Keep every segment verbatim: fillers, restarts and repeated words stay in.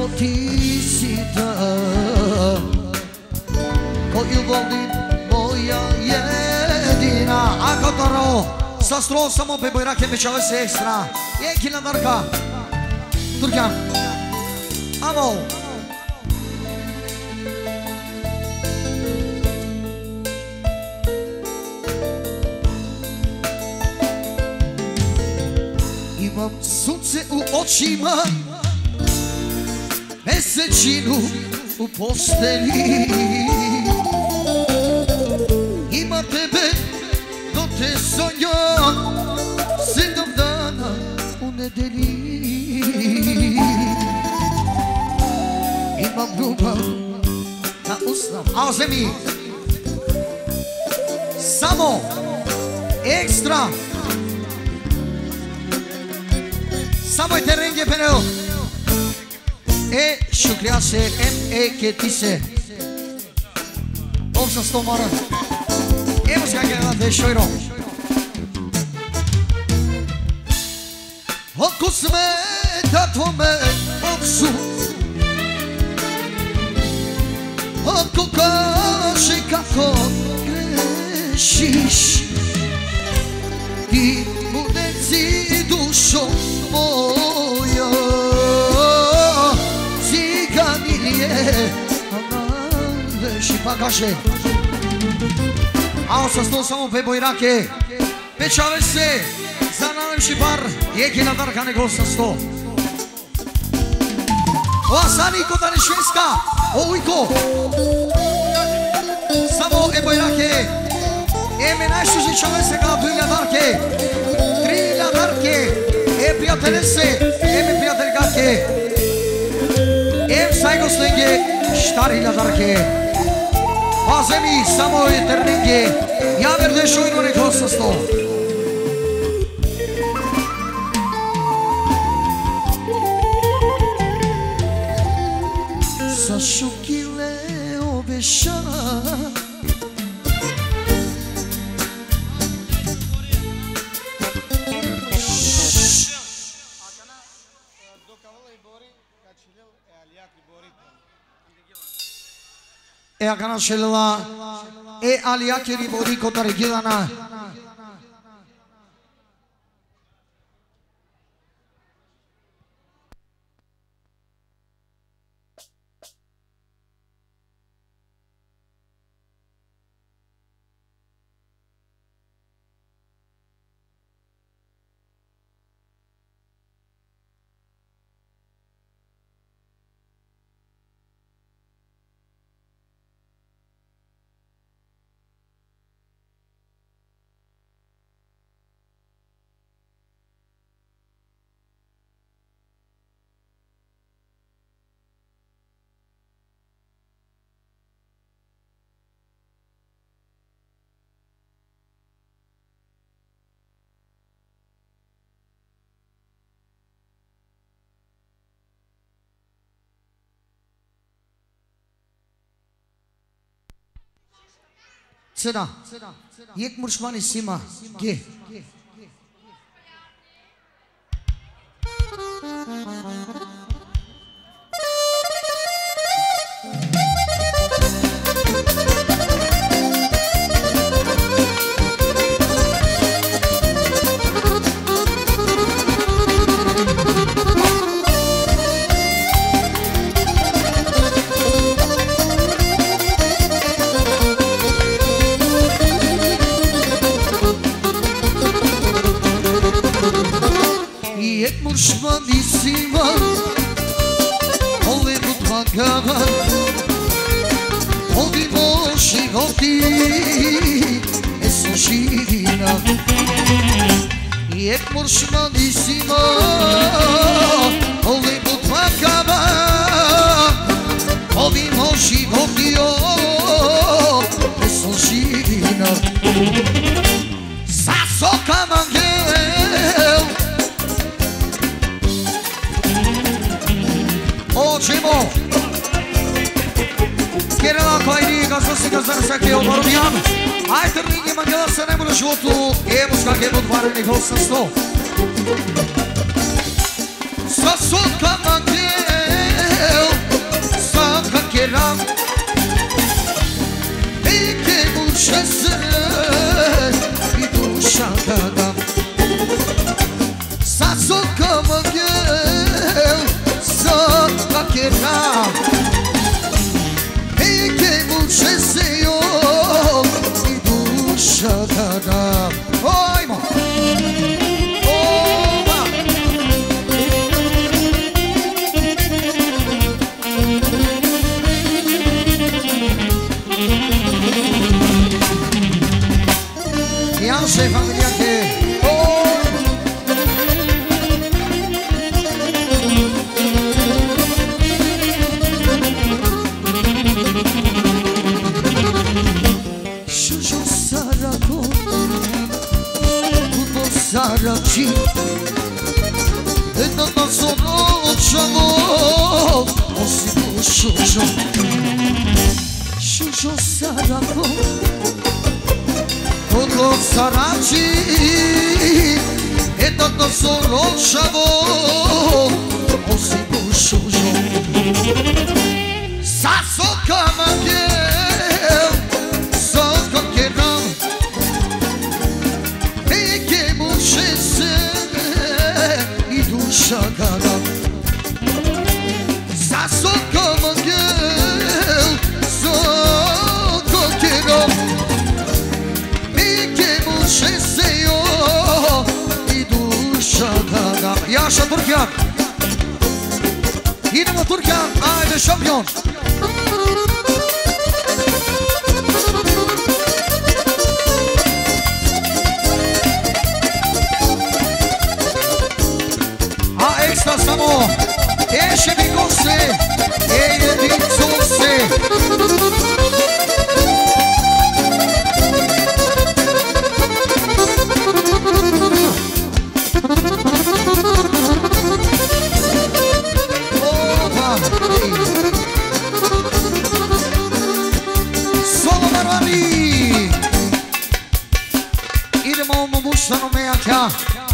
samo ti si ta, ko ljubav moja jedina. A Kotaro, sa stro samo pe bojrake pečave se ekstra. Je kilometrka. Turkan. Amo. Imam sunce u očima, mesečinu u postelji. Ima tebe, no te sonjam sedam dana u nedelji. Imam ljubav na usnama, a zemi samo ekstra. Samo je terenge penel. E şükriya se em e ketise. Olsa sto mara. Evo ska gledati da je šojro. Oko smeta tvome oksu, oko kaže kako grešiš, ti budeci dušo moja, ciganilje, aman veši pa kaže. A sa sto samo pe bojrake, pečave se za najlepši par, jeki na darka nego sa sto. O Asaniko da ne šveska, o Ujko, samo e bojrake, e me najšuži čave se kada duilja darke, trilja darke, e prijatelje se, e me prijateljkake, e sajgo slenge, štarilja darke. Paze mi, samo je terninge, ja verde šujno neko sa sto. Sa šukile obeša, e a kana šelila, e alijake ribori kota regilana. Cena, jek muršmani sima, ge. Muršmanissima, ole tutmagava, odimo životi, esu živina. Jek muršmanissima, ole tutmagava, odimo životi, esu živina. Sa sokama gel, očimo, kjerela koja nije ga sasika zarsake obarobjan. Aj trningi manjela se ne bude životu, evo skak je podvarenih osamsto. Sa sotkama gdje tierra e che mucesse io di duscia cada oi mo oh ma Jan se familia che Saracchi e non sono ciamo o si può Shusho Saracco con lo Saracchi e non sono ciamo o si può Sasso Camaghe so che non Shakara Sasso come girl So coquero Mi che mucesse io I du shakara Yaşa Türkiye Yine mi Türkiye Haydi şampiyon Samo esce mi cosse e io ti sosse Solo Marani idemo mu buštano mejaka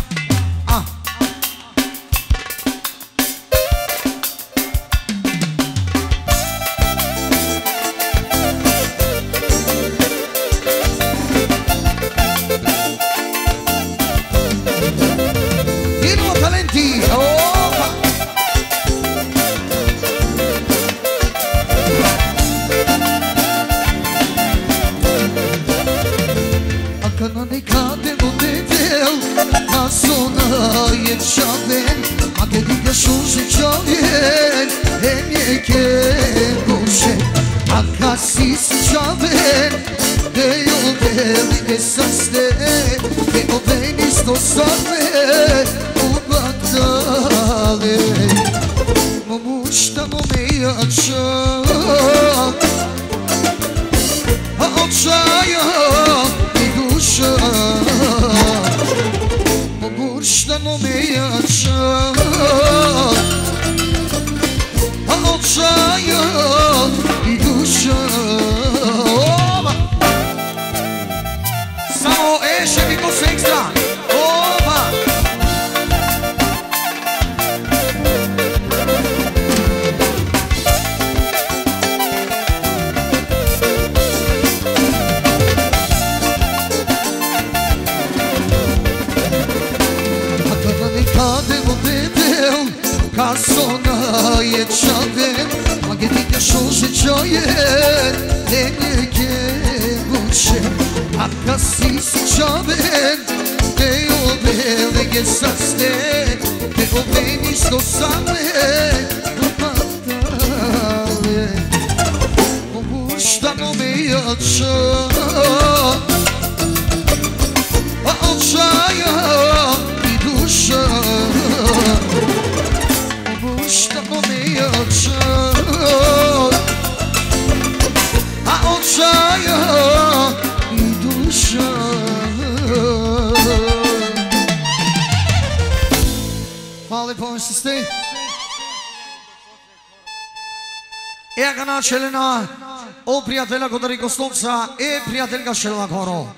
Celena, o prietela Codari Costonța e prietelka Celena Coro.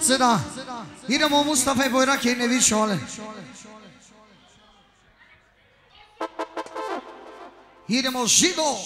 Seda. Idemo Mustafa i Bojrak i Nevi Šole. Idemo Žido.